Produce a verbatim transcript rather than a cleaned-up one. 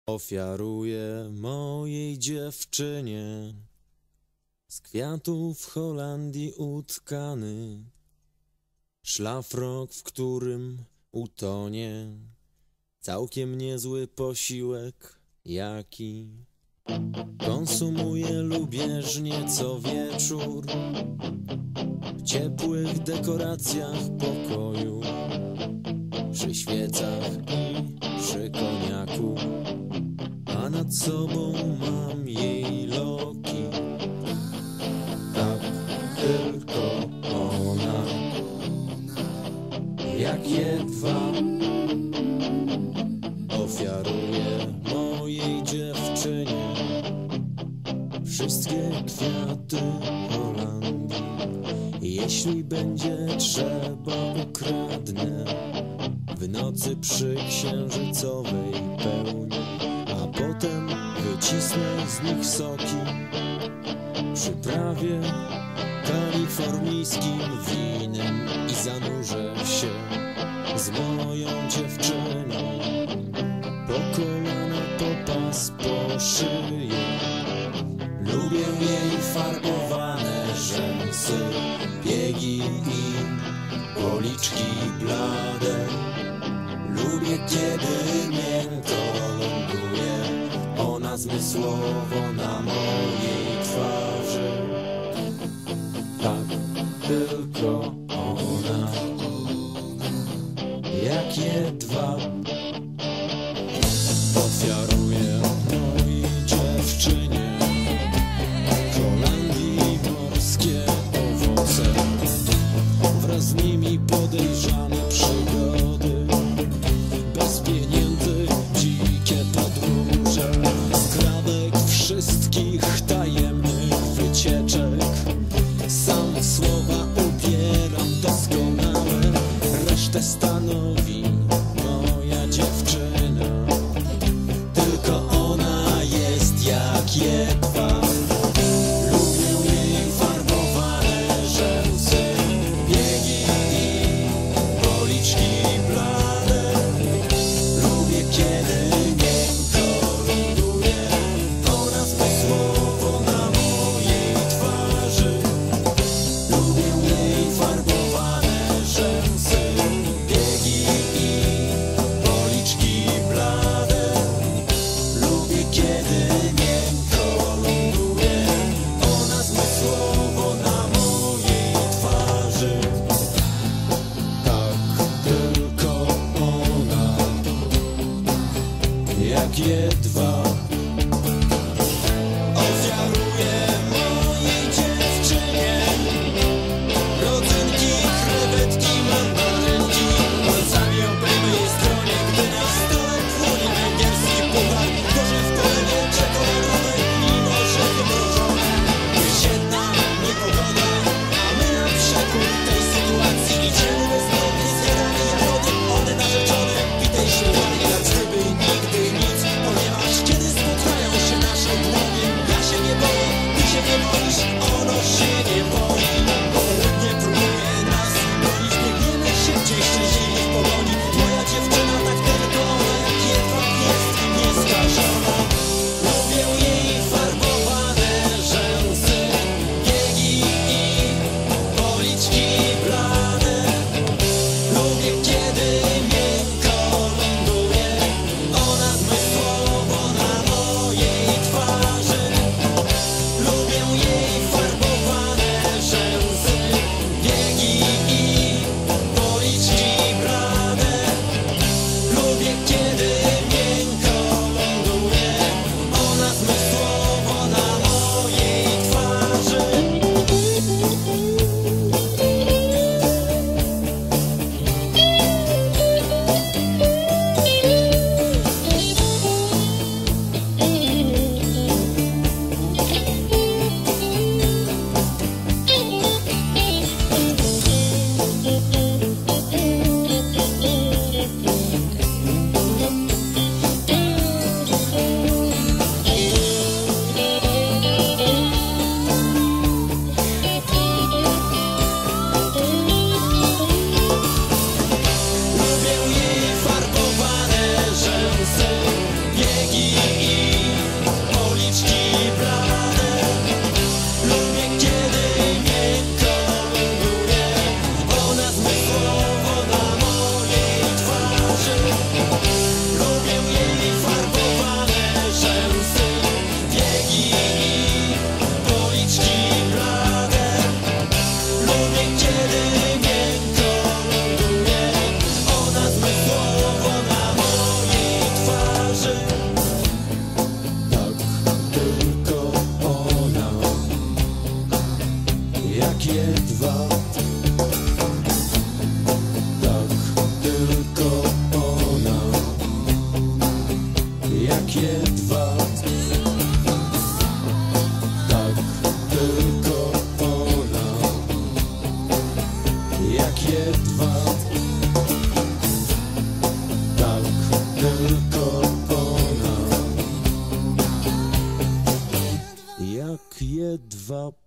Ofiaruję mojej dziewczynie z kwiatów w Holandii utkany szlafrok, w którym utonie całkiem niezły posiłek, jaki konsumuję lubieżnie co wieczór w ciepłych dekoracjach pokoju, przy świecach i przy koniaku, a nad sobą mam jej loki. Tak, tylko ona, jak jedwa, ofiaruję mojej dziewczynie wszystkie kwiaty Holandii. Jeśli będzie trzeba, ukradnę w nocy przy księżycowej pełni, a potem wycisnę z nich soki, przyprawię kalifornijskim winem i zanurzę się z moją dziewczyną po kolana, po pas, po szyję. Lubię jej farbowane rzęsy, biegi i policzki blade. Lubię, kiedy miękko ląduje ona zmysłowo na mojej twarzy. Tak, tylko ona, jak jedwa, ofiaruję mojej dziewczynie Holandii morskie owoce, wraz z nimi podejrzane przygody, bez pieniędzy dzikie podróże, skrawek wszystkich tajemnych wycieczek. Sam słowa ubieram doskonale, resztę stanowi moja dziewczyna. Tylko ona jest jak jedwa. Lubię jej farbowane rzęsy, biegi i policzki blade. Lubię, kiedy miękko ląduje ona zmysłowo na mojej twarzy. Lubię jej farbowane rzęsy, biegi i policzki blade. Lubię, kiedy miękko ląduje ona zmysłowo na mojej twarzy. Tak, tylko ona, jak jedwa, ofiaruję mojej dziewczynie rodzynki, krewetki, mandarynki, palcami obramy jej stronie, gdy na stole płonie węgierski puchar, gorze w kolenie czekoladowe i orzechy mrożone. Jest jedna niepogoda, a my na przekór tej sytuacji idziemy bezmownie, zjadamy jagody, one narzeczone, witaj ślubowanie, jak gdyby nigdy nic, ponieważ kiedy i policzki blade. Lubię, kiedy miękko ląduje ona zmysłowo na mojej twarzy. Lubię jej farbowane rzęsy, biegi i policzki blade. Lubię, kiedy miękko ląduje ona zmysłowo na mojej twarzy. Tak tylko ona, jak jedwab. Tak tylko ona, jak jedwab. Tak tylko ona, jak jedwab. Tak tylko ona, jak jedwab.